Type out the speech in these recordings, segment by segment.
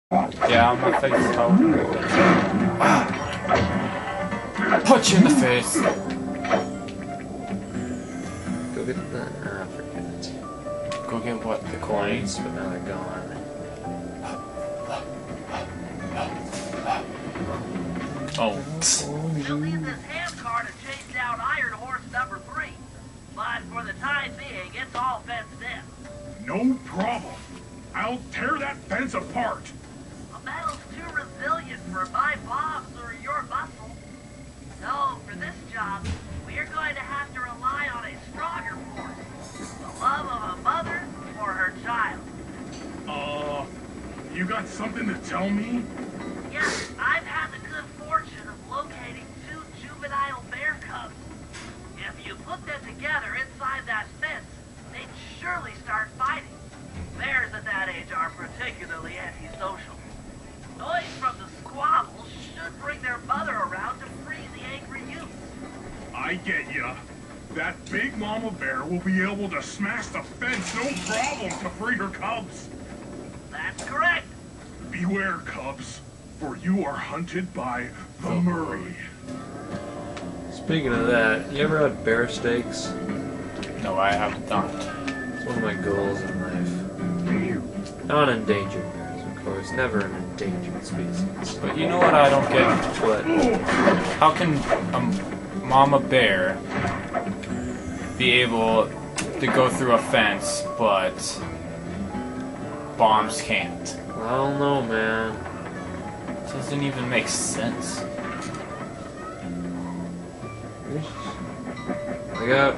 Yeah, on my face. Oh. Punch you in the face. Go get the... forget it. Go get what? The coins? But now they're gone. Oh. We'll use this hand car to chase down Iron Horse number 3. But for the time being, it's all fenced in. No problem. I'll tear that fence apart. The metal's too resilient for my bombs or your muscle. So, for this job, we're going to have to rely on a stronger force. The love of a mother or her child. You got something to tell me? Yes, I've had the good fortune of locating 2 juvenile bear cubs. If you put them together inside that fence, they'd surely start fighting. Bears at that age are particularly antisocial. Noise from the squabbles should bring their mother around to free the angry youth. I get ya. That big mama bear will be able to smash the fence no problem to free her cubs. That's correct. Beware, cubs, for you are hunted by the Murray. Speaking of that, you ever had bear steaks? No, I have not. It's one of my goals in life. Not endangered bears, of course. Never an endangered species. But you know what I don't get? What? How can a mama bear be able to go through a fence, but bombs can't? I don't know, man. It doesn't even make sense. I got...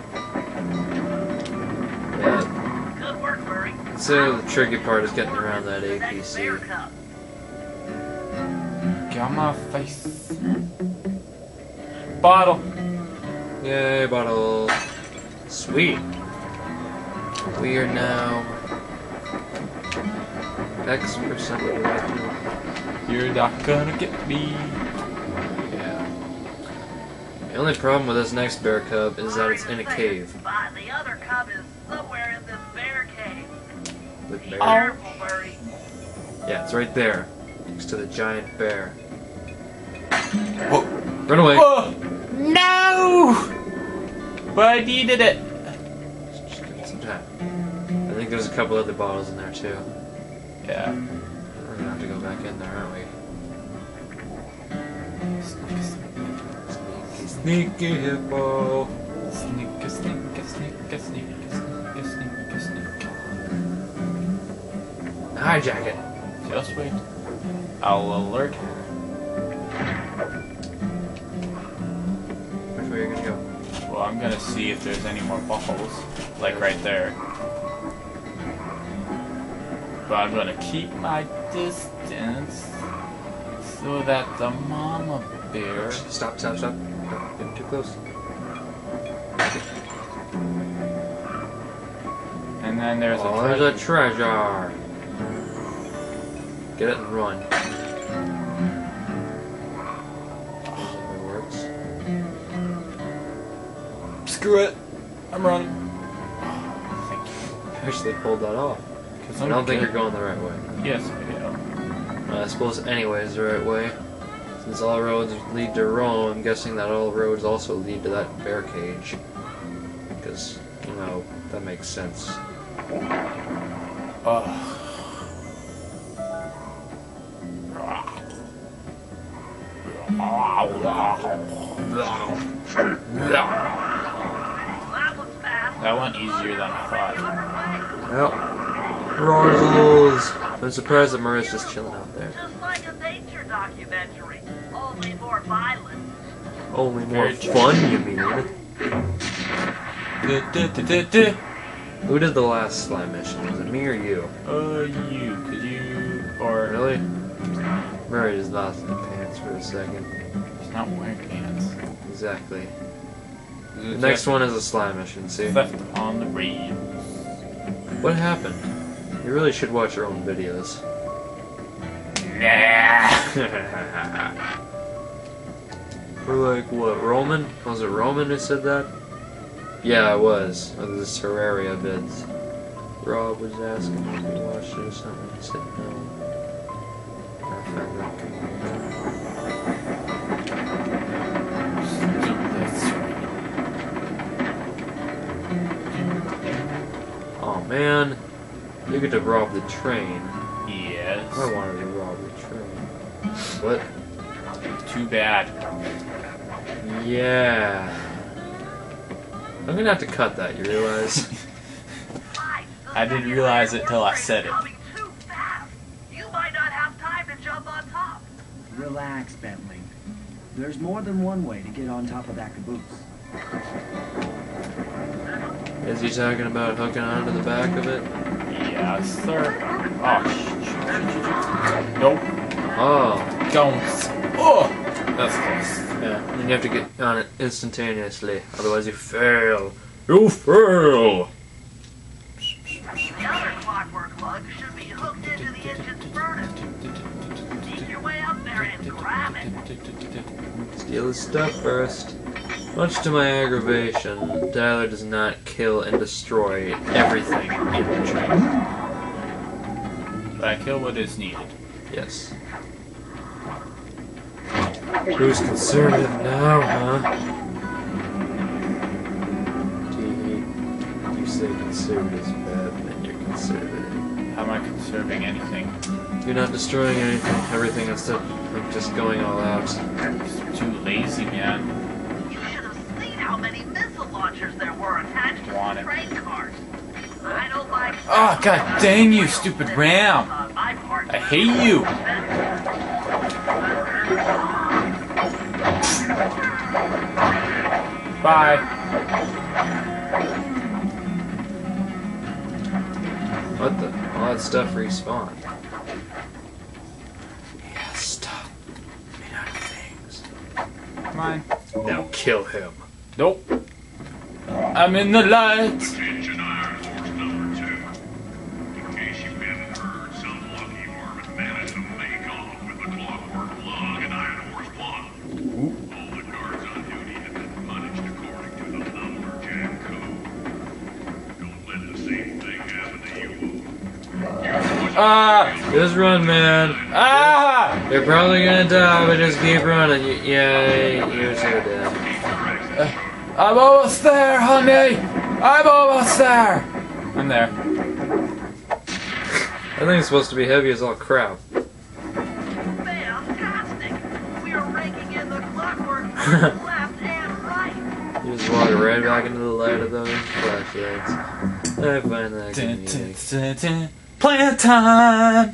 Yeah. Good work, Murray. So the tricky part is getting around that APC. Get on my face. Bottle. Yay, bottle. Sweet. We are now X% of the way through. You're not gonna get me. Yeah. The only problem with this next bear cub is that it's in a cave. But the other cub is somewhere in this bear cave. With Be bear. careful, Murray. Yeah, it's right there. Next to the giant bear. Whoa. Run away. Whoa. No! But I needed it. Just give it some time. I think there's a couple other bottles in there too. Yeah. We're gonna have to go back in there, aren't we? Sneaky, sneaky hippo. Sneaky, sneaky, sneaky, sneaky, sneaky, sneaky, sneaky. Hijack it. Just wait. I'll alert her. Which way are you gonna go? Well, I'm gonna see if there's any more bottles. Like right there. But I'm gonna keep my distance so that the mama bear... Stop, stop, stop. Don't get too close. And then there's Oh, a there's a treasure. Get it and run. If it works. Screw it. I'm running. Thank you. Actually pulled that off. I don't think you're going the right way. Yes, I do. I suppose anyway is the right way. Since all roads lead to Rome, I'm guessing that all roads also lead to that bear cage. Because, you know, that makes sense. That went easier than I thought. Well, Rorzels. I'm surprised that Murray's just chilling out there. Just like a nature documentary, only more violent. Only more fun, you mean? Who did the last slime mission? Was it me or you? You. Could you... Or... Really? Murray just lost his pants for a second. He's not wearing pants. Exactly. The next one is a slime mission, see? Theft on the rails. What happened? You really should watch your own videos. Nah. We're like, what, Roman? Was it Roman who said that? Yeah, it was. It was this Terraria vids. Rob was asking if we watched it or something. I said no. man. You get to rob the train. Yes. I wanted to rob the train. What? Too bad. Yeah. I'm gonna have to cut that, you realize? I didn't realize it till I said it. You might not have time to jump on top. Relax, Bentley. There's more than one way to get on top of that caboose. Is he talking about hooking onto the back of it? Yes, sir. Oh, nope. Oh. Don't. Oh! That's close. Yeah, and you have to get on it instantaneously, otherwise you fail. You fail! The other clockwork lug should be hooked into the engine's furnace. Sneak your way up there and grab it. Steal his stuff first. Much to my aggravation, Tyler does not kill and destroy everything in the train. But I kill what is needed. Yes. Who's conservative now, huh? You say conservative's bad, then you're conservative. How am I conserving anything? You're not destroying anything, everything instead of just going all out. I'm too lazy, man. You should have seen how many missile launchers there were attached to the train cars. I don't like... Oh, god dang you, stupid ram! I hate you! Bye. What the? All that stuff respawned. Yeah, stuff made out of things. Come on. Now kill him. Nope. I'm in the light. Attention Iron Horse number 2. In case you hadn't heard, some lucky varmint managed to make off with the clockwork lug and Iron Horse 1. All the guards on duty have been punished according to the lumberjack code. Don't let the same thing happen to you. Ah! Just run, man. Ah! You're probably gonna die, but just keep running. Yeah, you're so dead. I'm almost there, honey! I'm almost there! I'm there. That thing's supposed to be heavy as all crap. Fantastic! We are raking in the clockwork left and right. You just walk right back into the light of those flashlights. I find that convenient. Plant time!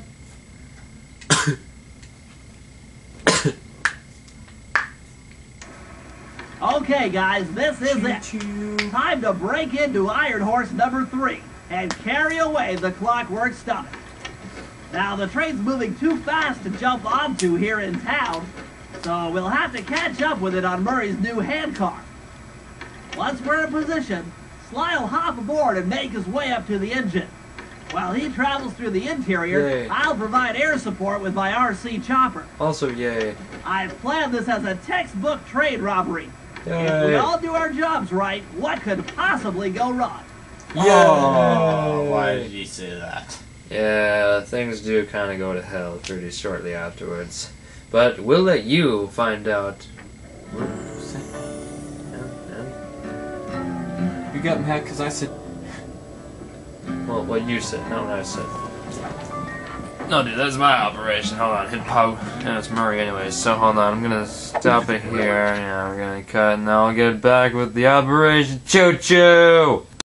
Okay, guys, this is it. Time to break into Iron Horse number 3 and carry away the clockwork stuff. Now, the train's moving too fast to jump onto here in town, so we'll have to catch up with it on Murray's new handcar. Once we're in position, Sly will hop aboard and make his way up to the engine. While he travels through the interior, Yay. I'll provide air support with my RC chopper. Also, yay. I've planned this as a textbook train robbery. If we Yay. all do our jobs right, what could possibly go wrong? Oh, why did he say that? Yeah, things do kind of go to hell pretty shortly afterwards. But we'll let you find out. You got mad because I said... Well, what you said, not what I said. No, dude, that's my operation. Hold on, hit pause. Yeah, it's Murray anyways, so hold on. I'm gonna stop it here. Yeah, we're gonna cut, and then I'll get back with the operation. Choo-choo!